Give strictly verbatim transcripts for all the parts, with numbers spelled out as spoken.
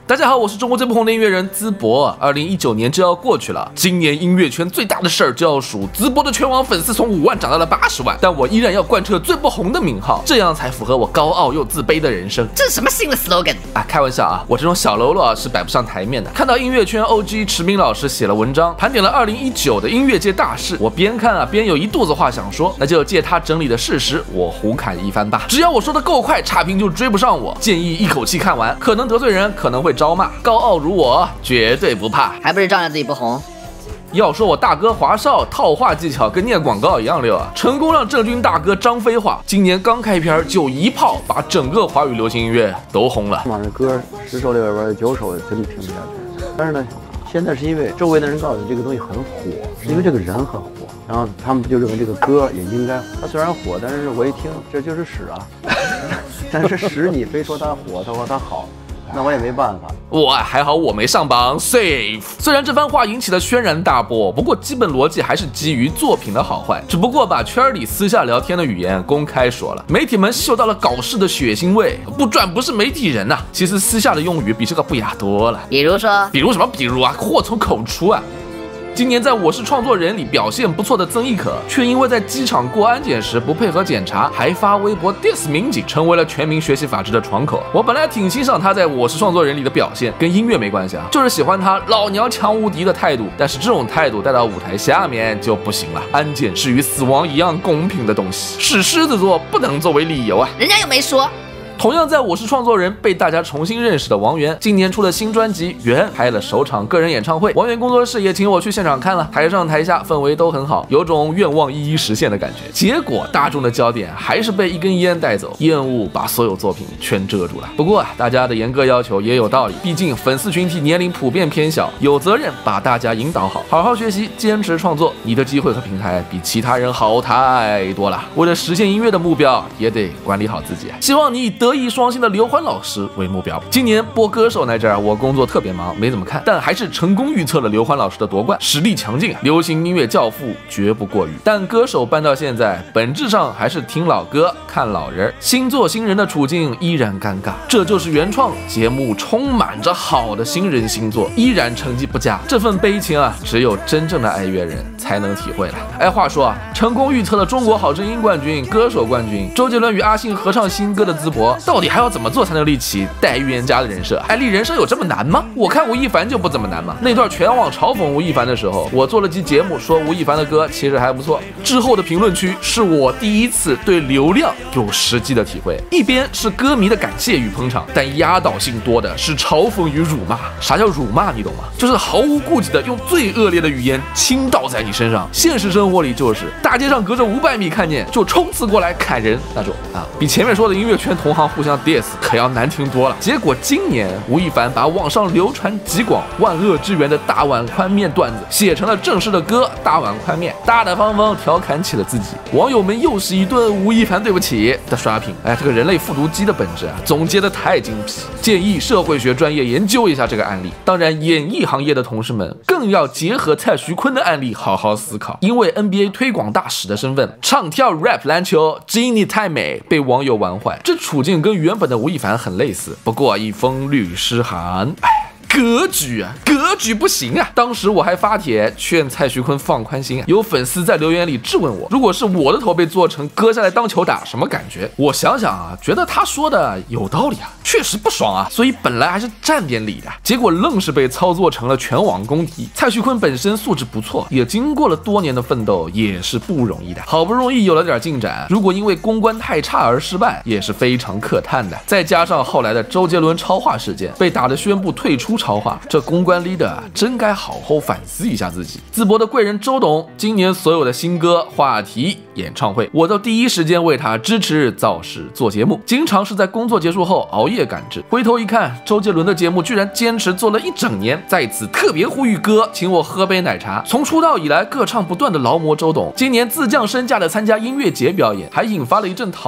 大家好，我是中国最不红的音乐人淄博。二零一九年就要过去了，今年音乐圈最大的事儿就要数淄博的全网粉丝从五万涨到了八十万，但我依然要贯彻最不红的名号，这样才符合我高傲又自卑的人生。 这是什么新的 slogan 啊？开玩笑啊，我这种小喽啰啊是摆不上台面的。看到音乐圈 O G 池明老师写了文章，盘点了二零一九的音乐界大事，我边看啊边有一肚子话想说，那就借他整理的事实，我胡侃一番吧。只要我说的够快，差评就追不上我。建议一口气看完，可能得罪人，可能会招骂。高傲如我，绝对不怕， 还不是照样自己不红。 要说我大哥华少套话技巧跟念广告一样溜啊，成功让郑钧大哥张飞化，今年刚开篇就一炮把整个华语流行音乐都红了。 往这歌十首里边九首真的听不下去，但是呢，现在是因为周围的人告诉你这个东西很火，是因为这个人很火，然后他们就认为这个歌也应该，它虽然火，但是我一听这就是屎啊，但是屎你非说它火，他说它好。那我也没办法， 我还好我没上榜 ，safe。虽然这番话引起了轩然大波，不过基本逻辑还是基于作品的好坏，只不过把圈里私下聊天的语言公开说了，媒体们嗅到了搞事的血腥味，不赚不是媒体人呐、啊。其实私下的用语比这个不雅多了， 比如说， 比如什么？比如啊，祸从口出啊。今年在我是创作人里表现不错的曾轶可，却因为在机场过安检时不配合检查，还发微博 diss 民警，成为了全民学习法治的窗口。我本来挺欣赏他在我是创作人里的表现，跟音乐没关系啊，就是喜欢他老娘强无敌的态度。但是这种态度带到舞台下面就不行了，安检是与死亡一样公平的东西，是狮子座不能作为理由啊， 人家又没说。 同样在我是创作人被大家重新认识的王源，今年出了新专辑《缘》，开了首场个人演唱会，王源工作室也请我去现场看了，台上台下氛围都很好，有种愿望一一实现的感觉。结果大众的焦点还是被一根烟带走，厌恶把所有作品全遮住了。不过啊，大家的严格要求也有道理，毕竟粉丝群体年龄普遍偏小，有责任把大家引导好，好好学习，坚持创作，你的机会和平台比其他人好太多了。为了实现音乐的目标，也得管理好自己。希望你以德艺双馨的刘欢老师为目标。今年播歌手那阵儿，我工作特别忙，没怎么看，但还是成功预测了刘欢老师的夺冠，实力强劲啊！流行音乐教父绝不过誉。但歌手办到现在，本质上还是听老歌、看老人，新做新人的处境依然尴尬。这就是原创节目充满着好的新人新作，依然成绩不佳。这份悲情啊，只有真正的爱乐人才能体会了。哎，话说啊，成功预测了中国好声音冠军、歌手冠军，周杰伦与阿信合唱新歌的淄博，到底还要怎么做才能立起带预言家的人设？哎，立人设有这么难吗？我看吴亦凡就不怎么难嘛。那段全网嘲讽吴亦凡的时候，我做了期节目说吴亦凡的歌其实还不错。之后的评论区是我第一次对流量有实际的体会，一边是歌迷的感谢与捧场，但压倒性多的是嘲讽与辱骂。啥叫辱骂？你懂吗？就是毫无顾忌的用最恶劣的语言倾倒在你身上。现实生活里就是大街上隔着五百米看见就冲刺过来砍人那种啊，比前面说的音乐圈同行互相 diss 可要难听多了。结果今年吴亦凡把网上流传极广万恶之源的大碗宽面段子写成了正式的歌《大碗宽面》，大大方方调侃起了自己。网友们又是一顿吴亦凡对不起的刷屏。哎，这个人类复读机的本质啊，总结的太精辟，建议社会学专业研究一下这个案例。当然，演艺行业的同事们更要结合蔡徐坤的案例好好思考，因为 N B A 推广大使的身份，唱跳 rap 篮球，基因你太美，被网友玩坏。这处境跟原本的吴亦凡很类似，不过一封律师函，哎，格局啊，格局不行啊！当时我还发帖劝蔡徐坤放宽心啊，有粉丝在留言里质问我，如果是我的头被做成割下来当球打，什么感觉？我想想啊，觉得他说的有道理啊，确实不爽啊，所以本来还是站边理的，结果愣是被操作成了全网公敌。蔡徐坤本身素质不错，也经过了多年的奋斗，也是不容易的。好不容易有了点进展，如果因为公关太差而失败，也是非常可叹的。再加上后来的周杰伦超话事件，被打得宣布退出超话，这公关 leader 真该好好反思一下自己。淄博的贵人周董，今年所有的新歌、话题、演唱会，我都第一时间为他支持造势做节目，经常是在工作结束后熬夜赶制。回头一看，周杰伦的节目居然坚持做了一整年，在此特别呼吁哥请我喝杯奶茶。从出道以来歌唱不断的劳模周董，今年自降身价的参加音乐节表演，还引发了一阵讨论。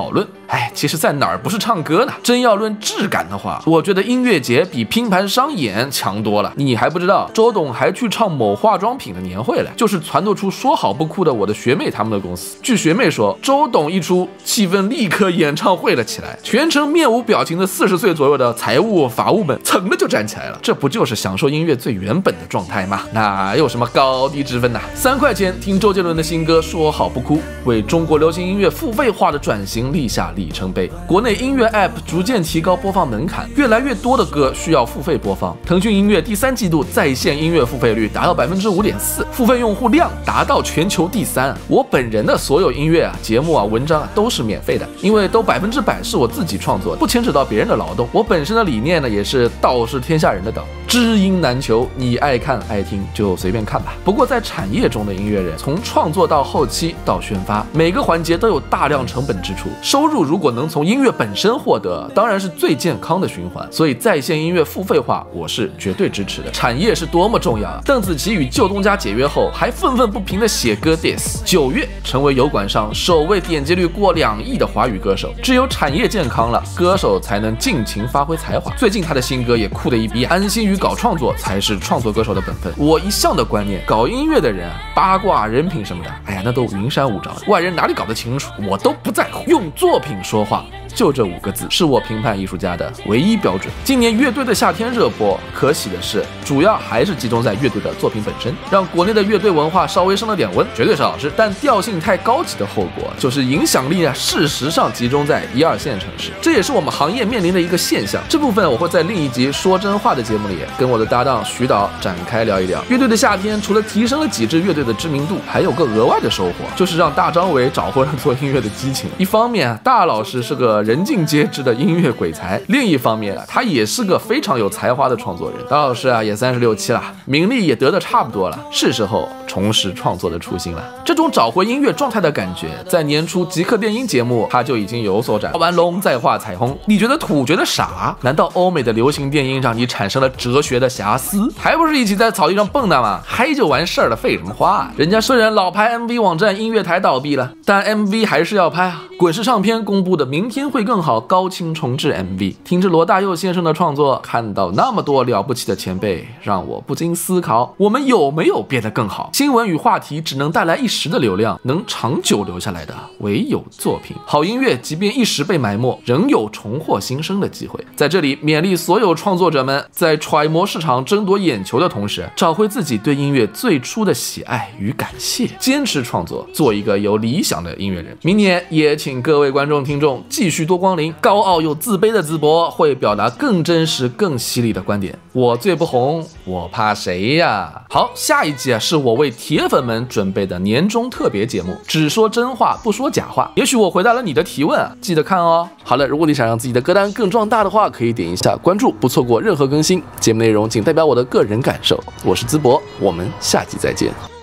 哎，其实在哪儿不是唱歌呢？真要论质感的话，我觉得音乐节比拼盘商演强多了。你还不知道，周董还去唱某化妆品的年会了，就是传透出说好不哭的我的学妹他们的公司。据学妹说，周董一出，气氛立刻演唱会了起来，全程面无表情的四十岁左右的财务法务们噌的就站起来了。这不就是享受音乐最原本的状态吗？哪有什么高低之分呐？三块钱听周杰伦的新歌《说好不哭》，为中国流行音乐付费化的转型立下里程碑。国内音乐 App 逐渐提高播放门槛，越来越多的歌需要付费播放。腾讯音乐第三季度在线音乐付费率达到百分之五点四，付费用户量达到全球第三。我本人的所有音乐啊、节目啊、文章啊都是免费的，因为都百分之百是我自己创作，不牵扯到别人的劳动。我本身的理念呢，也是道是天下人的道，知音难求，你爱看爱听就随便看吧。不过在产业中的音乐人，从创作到后期到宣发，每个环节都有大量成本支出，收入如果能从音乐本身获得，当然是最健康的循环。所以在线音乐付费化，我是绝对支持的。产业是多么重要啊！邓紫棋与旧东家解约后，还愤愤不平的写歌 diss， 九月成为油管上首位点击率过两亿的华语歌手。只有产业健康了，歌手才能尽情发挥才华。最近他的新歌也酷得一逼，安心于搞创作才是创作歌手的本分。我一向的观念，搞音乐的人八卦人品什么的，哎呀，那都云山雾罩的，外人哪里搞得清楚，我都不在乎。用作品说话，就这五个字是我评判艺术家的唯一标准。今年乐队的夏天热播，可喜的是主要还是集中在乐队的作品本身，让国内的乐队文化稍微升了点温，绝对是好事。但调性太高级的后果就是影响力啊，事实上集中在一二线城市，这也是我们行业面临的一个现象。这部分我会在另一集说真话的节目里跟我的搭档徐导展开聊一聊。乐队的夏天除了提升了几支乐队的知名度，还有个额外的收获，就是让大张伟找回了做音乐的激情。一方面，大老师是个人尽皆知的音乐鬼才，另一方面他也是个非常有才华的创作人。大老师啊，也三十六七了，名利也得得差不多了，是时候重拾创作的初心了。这种找回音乐状态的感觉，在年初极客电音节目他就已经有所展。画完龙再画彩虹，你觉得土觉得傻？难道欧美的流行电音让你产生了哲学的遐思？还不是一起在草地上蹦跶吗？嗨就完事儿了，废什么话啊？人家虽然老牌 M V 网站音乐台倒闭了，但 M V 还是要拍啊。滚石唱片公布的明天会更好高清重制 M V， 听着罗大佑先生的创作，看到那么多了不起的前辈，让我不禁思考，我们有没有变得更好？新闻与话题只能带来一时的流量，能长久留下来的唯有作品。好音乐即便一时被埋没，仍有重获新生的机会。在这里勉励所有创作者们，在揣摩市场争夺眼球的同时，找回自己对音乐最初的喜爱与感谢，坚持创作，做一个有理想的音乐人。明年也请各位观众听众继续多光临，高傲又自卑的淄博会表达更真实更犀利的观点。我最不红，我怕谁呀？好，下一集啊，是我为铁粉们准备的年终特别节目，只说真话不说假话。也许我回答了你的提问啊，记得看哦。好了，如果你想让自己的歌单更壮大的话，可以点一下关注，不错过任何更新。节目内容仅代表我的个人感受。我是淄博，我们下集再见。